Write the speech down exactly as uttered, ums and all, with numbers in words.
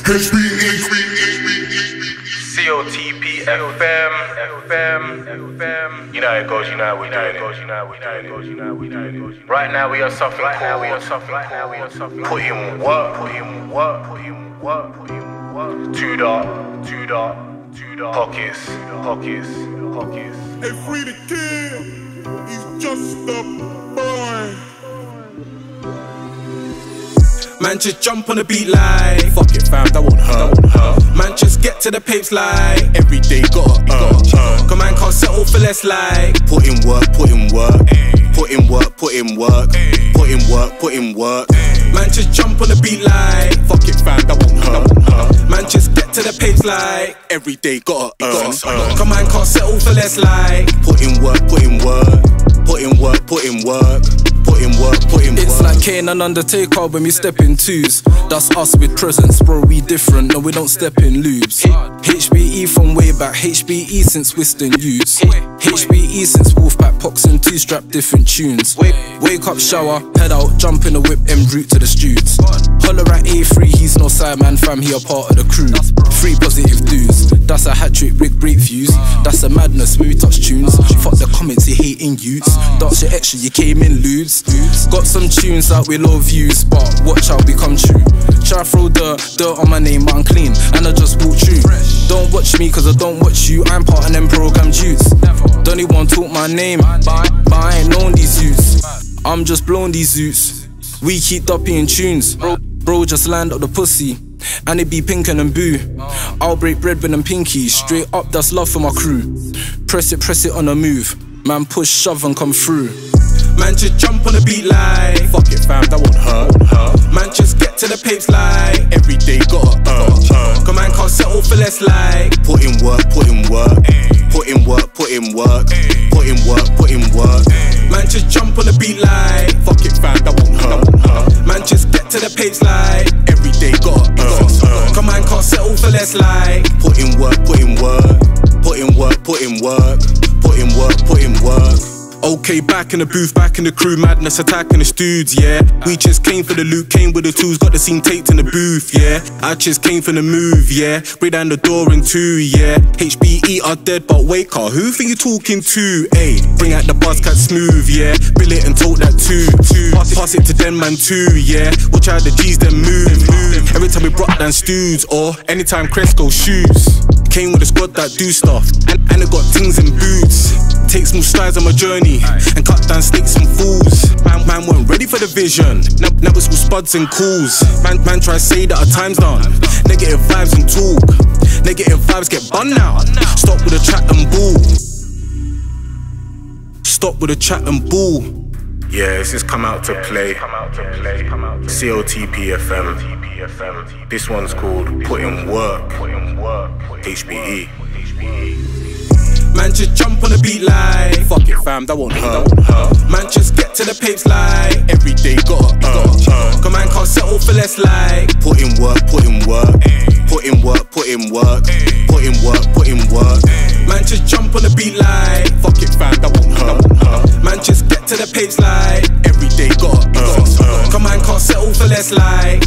H B E, C O T P F M, F M, F M. You know how it goes, you know how we do it. You know how we do it. Right now we are something called Put in work, put in work, put in work, put in work. Two dot, two dot, two dot. Pockets, pockets, pockets. hey, free the kid, he's just a boy. Man, just jump on the beat like fuck it fam, that won't hurt, that won't hurt. Man, just get to the papes like every day gotta, uh, gotta uh. Come man, can't settle for less like put in work, put in work, put in work, put in work, put in work, put in work. Man, just jump on the beat like fuck it fam, that won't hurt, that won't hurt. Man, just get to the papes like every day gotta, uh, uh. Come man, can't settle for less like put in work, put in work, put in work, put in work. Put in work, put in work. It's like Kane and Undertaker when we step in twos. That's us with presents, bro, we different, no we don't step in loops. H B E from way back, H B E since Whiston Youths. H B E since Wolfpack, Pox and two-strap different tunes. Wake up, shower, head out, jump in the whip, en route to the streets. Holler at A three, he's no side man fam, he a part of the crew. Three positive dudes, that's a hat-trick, big break views. That's a madness when we touch tunes. Fuck the comments, you hating youths. Dance your extra, you came in lewds. Got some tunes out with low views, but watch how we come true. Try throw dirt, dirt on my name, but I'm clean, and I just walk through. Don't watch me, cause I don't watch you, I'm part of them programmed youths. Don't even talk my name, but I ain't known these youths. I'm just blowing these youths. We keep dupping tunes. Bro, bro just land up the pussy, and it be pinkin' and boo. I'll break bread with them pinkies, straight up that's love for my crew. Press it, press it on the move, man push, shove and come through. Man, just jump on the beat like fuck it fam, that won't hurt, hurt. Man, just get to the papes like every day gotta, uh, uh. Come man, can't settle for less like put in work, put in work, put in work, put in work, put in work, put in work. Man, just jump on the beat like fuck it fam, that won't hurt, hurt. Man, just get to the papes like every day gotta, uh, uh. Come man, can't settle for less like put in work, put in work, put in work, put in work, put in work, put in work. Okay, back in the booth, back in the crew, madness attacking the studs, yeah. We just came for the loot, came with the tools, got the scene taped in the booth, yeah. I just came for the move, yeah. Break down the door in two, yeah. H B E are dead, but wait, car, who think you talking to? Ayy, bring out the buzz cat smooth, yeah. Bill it and talk that too, too. Pass it, pass it to them man too, yeah. Watch how the G's then move, move. Every time we brought down studs, or anytime Cresco shoes. Came with a squad that do stuff, and, and it got things in boots. Take small strides on my journey, and cut down snakes and fools. Man, man weren't ready for the vision, now, now it's all spuds and calls. Man, man try to say that our time's done. Negative vibes and talk, negative vibes get bun now. Stop with the chat and bull. Stop with the chat and bull. Yeah, this has come out to play. C O T P F M. This one's called Put in Work. H B E. Man, just jump on the beat like fuck it fam, that won't hurt, man, just get to the papes like every day gotta, uh, uh. Come man, can't settle for less like put in work, put in work, put in work, put in work, put in work, put in work. Man, just jump on the beat like fuck it fam, that won't hurt, man, just get to the papes like every day gotta, uh, uh. Come man, can't settle for less like